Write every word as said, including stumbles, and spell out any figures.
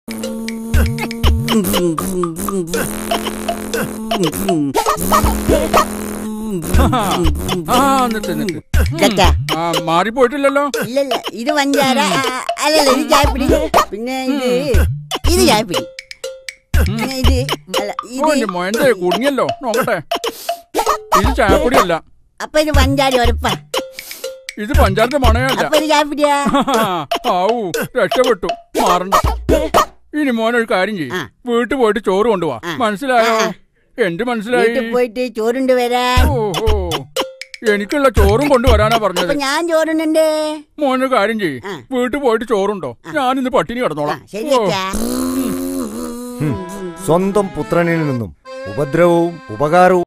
മാറിപ്പോയിട്ടില്ലല്ലോ. ഇല്ലല്ല, ഇത് പഞ്ചാര. അല്ലല്ല, ഇത് ചായപ്പിടി. പിന്നെ ഇത് ഇത് ചായപ്പിടി. ഇത് മോന്റെ കുടുങ്ങിയല്ലോ. നോക്കട്ടെ, ഇത് ചായപ്പൊടി അല്ല. അപ്പൊ ഇത് പഞ്ചാര ഉരപ്പ. ഇത് പഞ്ചാരത്തെ മണയല്ല. അപ്പൊ ഇത് ചായപ്പിടിയാ. ആവൂ, രക്ഷപ്പെട്ടു. മാറണ്ട. ഇനി മോനൊരു കാര്യം ചെയ്യും, വീട്ടിൽ പോയിട്ട് ചോറ് കൊണ്ടുപോവാ. മനസ്സിലായോ? എന്ത് മനസ്സിലായി? പോയിട്ട് ചോറുണ്ട് വരാൻ. ഓഹോ, എനിക്കുള്ള ചോറും കൊണ്ടുവരാനാ പറഞ്ഞത്. ഞാൻ ചോറുണ്ട്. മോനൊരു കാര്യം ചെയ്യും, വീട്ടിൽ പോയിട്ട് ചോറുണ്ടോ? ഞാനിന്ന് പട്ടിണി കിടന്നോളാം. സ്വന്തം പുത്രനിൽ നിന്നും ഉപദ്രവവും ഉപകാരവും